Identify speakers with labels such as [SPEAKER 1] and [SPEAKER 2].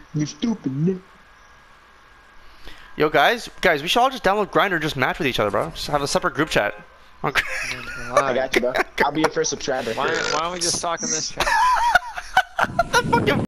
[SPEAKER 1] You stupid nigga.
[SPEAKER 2] Yo, guys, we should all just download Grindr and just match with each other, bro. Just have a separate group chat.
[SPEAKER 1] I got you, bro. I'll be your first subscriber.
[SPEAKER 3] Why don't we just talk in this chat?
[SPEAKER 2] Fucking